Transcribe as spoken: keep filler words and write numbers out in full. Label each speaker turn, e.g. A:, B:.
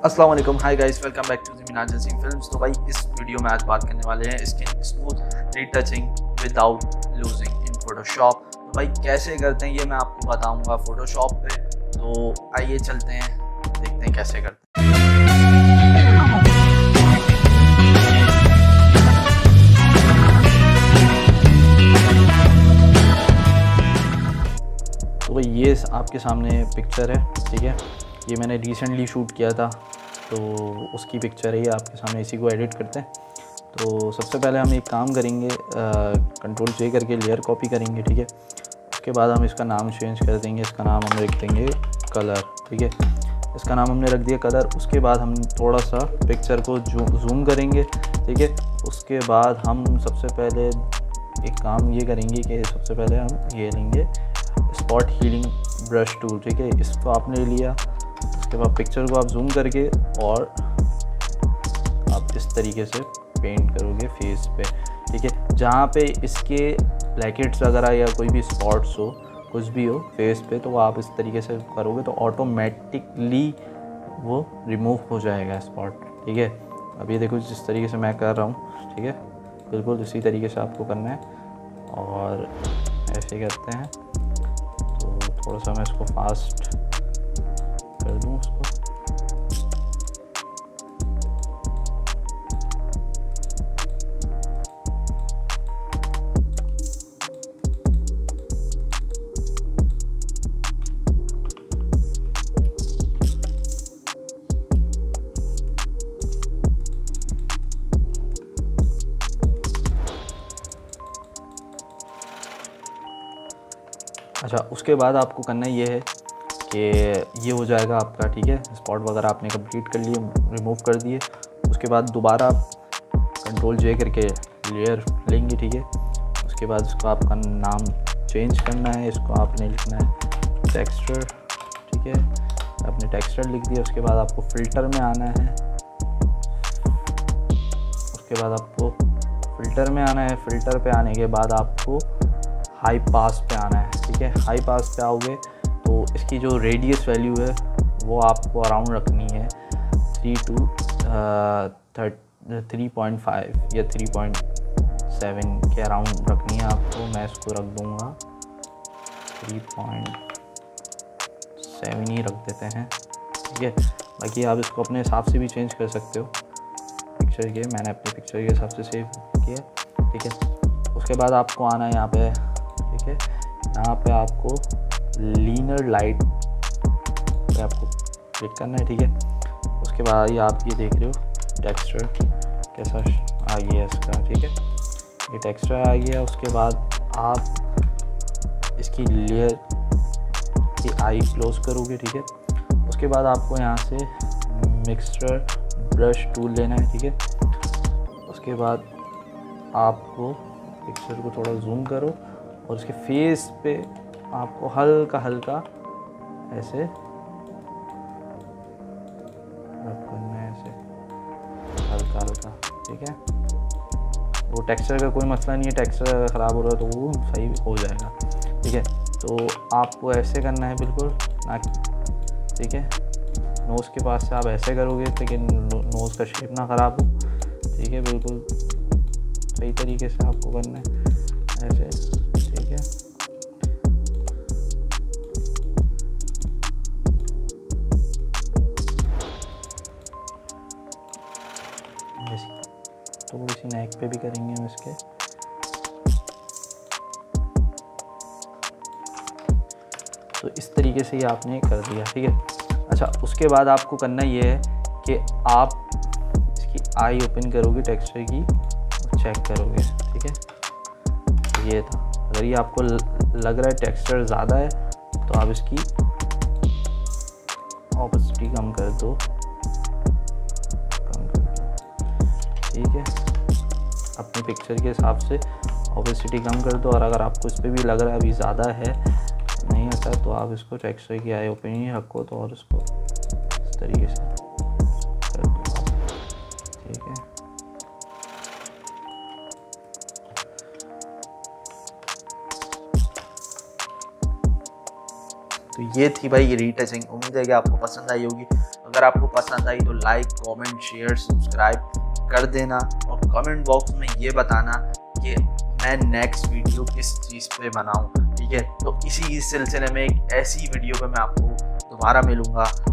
A: अस्सलाम वालेकुम, hi guys, welcome back to the Minaj Haseen films. तो भाई इस वीडियो में आज बात करने वाले हैं skin smooth retouching without losing in Photoshop. तो भाई कैसे करते हैं ये मैं आपको बताऊंगा फोटोशॉप पे। तो आइए चलते हैं, देखते हैं कैसे करते हैं। तो भाई ये आपके सामने पिक्चर है, ठीक है। ये मैंने रिसेंटली शूट किया था, तो उसकी पिक्चर है ये आपके सामने। इसी को एडिट करते हैं। तो सबसे पहले हम एक काम करेंगे, कंट्रोल जे करके लेयर कॉपी करेंगे, ठीक है। उसके बाद हम इसका नाम चेंज कर देंगे। इसका नाम हम रख देंगे कलर, ठीक है। इसका नाम हमने रख दिया कलर। उसके बाद हम थोड़ा सा पिक्चर को जूम करेंगे, ठीक है। उसके बाद हम सबसे पहले एक काम ये करेंगे कि सबसे पहले हम ये लेंगे स्पॉट हीलिंग ब्रश टूल, ठीक है। इसको आपने लिया, उसके बाद पिक्चर को आप जूम करके और आप इस तरीके से पेंट करोगे फेस पे, ठीक है। जहाँ पे इसके ब्लैकेट्स वगैरह या कोई भी स्पॉट्स हो, कुछ भी हो फेस पे, तो आप इस तरीके से करोगे तो ऑटोमेटिकली वो रिमूव हो जाएगा स्पॉट, ठीक है। अब ये देखो जिस तरीके से मैं कर रहा हूँ, ठीक है, बिल्कुल इसी तरीके से आपको करना है। और ऐसे करते हैं तो थोड़ा सा मैं इसको फास्ट कर दूँ उसको। अच्छा, उसके बाद आपको करना ये है कि ये हो जाएगा आपका, ठीक है। स्पॉट वगैरह आपने कंप्लीट कर लिए, रिमूव कर दिए। उसके बाद दोबारा कंट्रोल जे करके लेयर लेंगे, ठीक है। उसके बाद इसको आपका नाम चेंज करना है। इसको आपने लिखना है टेक्सचर, ठीक है। आपने टेक्सचर लिख दिया। उसके बाद आपको फ़िल्टर में आना है। उसके बाद आपको फ़िल्टर में आना है। फ़िल्टर पे आने के बाद आपको हाई पास पे आना है, ठीक है। हाई पास पे आओगे तो इसकी जो रेडियस वैल्यू है वो आपको अराउंड रखनी है three to third three point five या थ्री पॉइंट सेवन के अराउंड रखनी है आपको। मैं इसको रख दूँगा थ्री पॉइंट सेवन ही रख देते हैं, ठीक है। बाकी आप इसको अपने हिसाब से भी चेंज कर सकते हो पिक्चर के। मैंने अपने पिक्चर के हिसाब से सेव किया, ठीक है। उसके बाद आपको आना है यहाँ पे, ठीक है। यहाँ पे आपको लीनर लाइट पे आपको क्लिक करना है, ठीक है। उसके बाद ये आप ये देख रहे हो टेक्सचर कैसा आ गया इसका, ठीक है। ये टेक्सचर आ गया। उसके बाद आप इसकी लेयर की आई क्लोज करोगे, ठीक है। उसके बाद आपको यहाँ से मिक्सचर ब्रश टूल लेना है, ठीक है। उसके बाद आपको पिक्चर को थोड़ा जूम करो और उसके फेस पे आपको हल्का हल्का ऐसे रब करना है, ऐसे हल्का हल्का, ठीक है। वो टेक्सचर का कोई मसला नहीं है, टेक्सचर ख़राब हो रहा है तो वो सही हो जाएगा, ठीक है। तो आपको ऐसे करना है बिल्कुल ना, ठीक है। नोज़ के पास से आप ऐसे करोगे लेकिन नोज़ का शेप ना ख़राब हो, ठीक है। बिल्कुल सही तरीके से आपको करना है ऐसे, ठीक है। थोड़ी सी नेक पे भी करेंगे हम इसके। तो इस तरीके से ये आपने कर दिया, ठीक है। अच्छा, उसके बाद आपको करना ये है कि आप इसकी आई ओपन करोगे टेक्सचर की और चेक करोगे, ठीक है। ये था, अगर ये आपको लग रहा है टेक्सचर ज़्यादा है तो आप इसकी ऑपोसिटी कम कर दो, कम कर दो, ठीक है। अपनी पिक्चर के हिसाब से ऑपोसिटी कम कर दो। और अगर आपको इस पर भी लग रहा है अभी ज़्यादा है, नहीं आता, तो आप इसको टेक्सचर की आई ओपन ही रखो तो और इसको इस तरीके से कर दो, ठीक है। तो ये थी भाई ये रीटचिंग। उम्मीद है कि आपको पसंद आई होगी। अगर
B: अगर आपको पसंद आई तो लाइक, कमेंट, शेयर, सब्सक्राइब कर देना और कमेंट बॉक्स में ये बताना कि मैं नेक्स्ट वीडियो किस चीज़ पे बनाऊं, ठीक है। तो इसी सिलसिले में एक ऐसी वीडियो पे मैं आपको दोबारा मिलूँगा।